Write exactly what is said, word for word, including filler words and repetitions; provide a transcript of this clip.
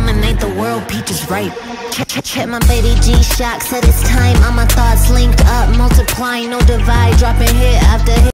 dominate the world, peaches ripe. Check my baby G-Shock, said it's time. All my thoughts linked up, multiplying, no divide, dropping hit after hit.